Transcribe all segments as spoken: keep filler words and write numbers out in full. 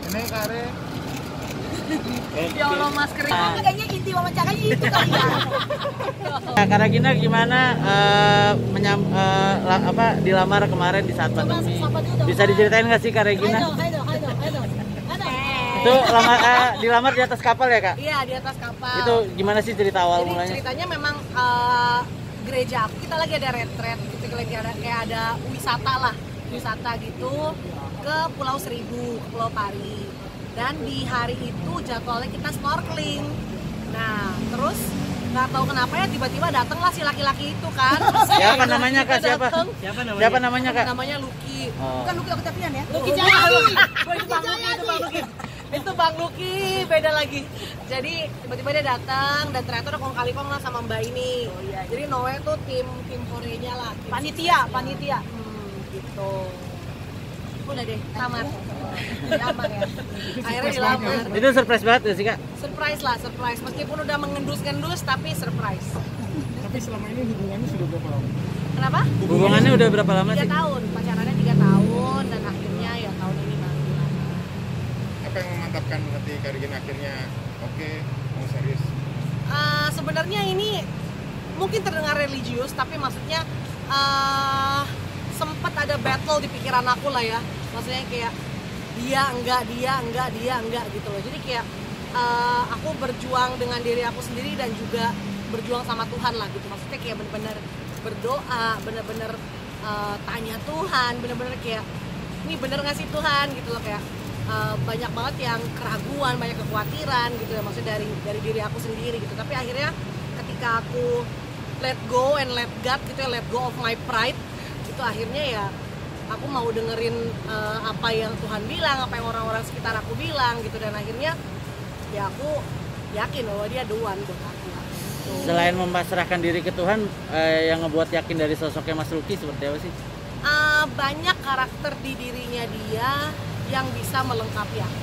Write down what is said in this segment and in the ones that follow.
Ini kare. Ya Allah, masker itu kayaknya inti wawancaranya itu kali ya. Nah, Kak Regina gimana uh, menyam, uh, la, apa dilamar kemarin di saat pandemi? Bisa diceritain nggak sih Kak Regina? Ayo, ayo, ayo, ayo. Itu lamar, uh, dilamar di atas kapal ya Kak? Iya, di atas kapal. Itu gimana sih cerita awal Jadi, mulanya? ceritanya memang uh, gereja aku, kita lagi ada retret gitu, lagi ada kayak ada wisata lah, wisata gitu ke Pulau Seribu, ke Pulau Pari. Dan di hari itu jadwalnya kita snorkeling. Nah, terus nggak tahu kenapa ya tiba-tiba datanglah si laki-laki itu kan. Siapa namanya Kak? Siapa? Siapa namanya? Siapa namanya Kak? Namanya Lucky. Oh. Bukan Lucky aku tapian ya? Lucky Oh. Jayadi. Itu Bang Lucky, itu Bang Lucky. Itu Bang Lucky, beda lagi. Jadi tiba-tiba dia datang dan ternyata udah kong kali kong lah sama Mbak ini. Oh, iya, iya. Jadi Noe tuh tim tim Koreanya lah. Tim panitia, panitia. Hmm, gitu. Udah deh, lamar. Dilamar ya. Akhirnya dilamar. Itu surprise banget gak sih Kak? Surprise lah, surprise. Meskipun udah mengendus-endus tapi surprise. Tapi selama ini hubungannya sudah berapa lama? Kenapa? Hubungannya udah berapa lama Tiga sih? tahun, pacarannya tiga tahun dan akhirnya ya tahun ini baru dilamar. Apa yang memantapkan hati Kak Regina akhirnya oke mau serius? Uh, sebenarnya ini mungkin terdengar religius tapi maksudnya uh, sempat ada battle di pikiran aku lah ya. Maksudnya kayak dia enggak, dia enggak, dia enggak gitu loh. Jadi kayak uh, aku berjuang dengan diri aku sendiri dan juga berjuang sama Tuhan lah gitu. Maksudnya kayak bener-bener berdoa, bener-bener uh, tanya Tuhan, bener-bener kayak ini bener nggak sih Tuhan gitu loh, kayak uh, banyak banget yang keraguan, banyak kekhawatiran gitu ya, maksudnya dari dari diri aku sendiri gitu. Tapi akhirnya ketika aku let go and let God gitu ya, let go of my pride, itu akhirnya ya aku mau dengerin uh, apa yang Tuhan bilang, apa yang orang-orang sekitar aku bilang gitu, dan akhirnya ya aku yakin bahwa dia the one buat aku. Gitu. Selain memasrahkan diri ke Tuhan, eh, yang ngebuat yakin dari sosoknya Mas Lucky seperti apa sih? Uh, banyak karakter di dirinya dia yang bisa melengkapi aku.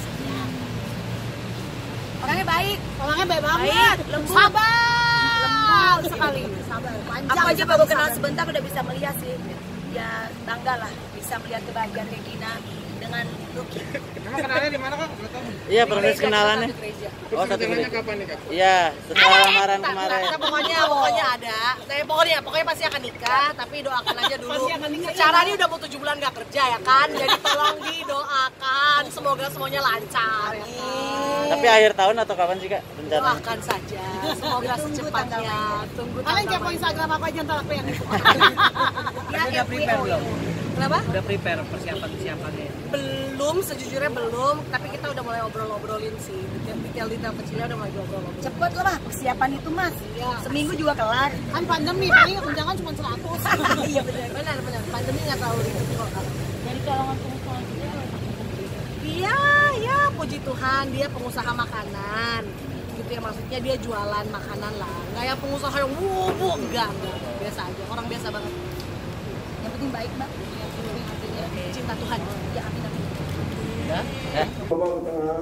Orangnya baik, orangnya baik banget, lembut, sabar, lembut sekali, sabar, panjang. Aku aja baru kenal sebentar udah bisa melihat sih. Ya bangga lah bisa melihat kebahagiaan Regina dengan Lucky. Emang kenalnya di mana Kak? Iya, proses kenalannya. Oh, satu kenalannya kapan nih Kak? Iya, setelah lamaran kemarin. Kita pokoknya pokoknya ada. Tapi pokoknya pokoknya pasti akan nikah, tapi doakan aja dulu. Secara ini udah mau tujuh bulan gak kerja ya kan. Jadi tolong didoakan semoga semuanya lancar ya kan. Tapi akhir tahun atau kapan sih Kak rencana? Doakan saja. Semoga secepatnya. Tunggu. Kalian kepo Instagram aku aja ntar aku yang itu. Ya, udah prepare belum? Kenapa? Udah prepare persiapan-persiapannya? Belum, sejujurnya belum. Tapi kita udah mulai obrol-obrolin sih. Detail-detail kecilnya udah mulai obrol-obrolin. Cepet lah mah persiapan itu mas. Iya. Seminggu juga kelar. Kan pandemi, paling undangan cuma seratus. Iya benar. Benar, benar. Pandemi nggak tahu ribet kok. Dari kalangan pengusaha juga. Dia, ya puji Tuhan, dia pengusaha makanan. Gitu ya, maksudnya dia jualan makanan lah. Nggak yang pengusaha yang wubu, enggak, enggak. Biasa aja, orang biasa banget. Yang penting baik mbak. Cinta Tuhan. Ya amin amin. Ya? Eh? Coba ke tengah.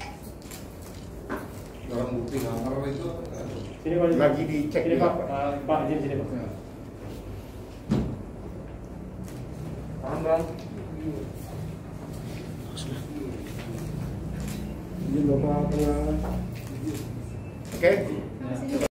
Barang bukti ngamar itu Ini Pak. lagi dicek Ini juga. Pak. Pak, izin sini Pak. Paham bang? Ini bapak tengah. Oke.